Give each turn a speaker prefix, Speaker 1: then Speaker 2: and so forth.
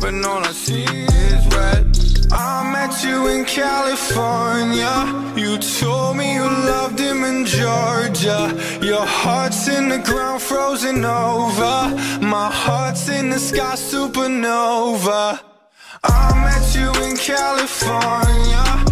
Speaker 1: and all I see is red. I met you in California. You told me you loved him in Georgia. Your heart's in the ground, frozen over. My heart's in the sky, supernova. I met you in California.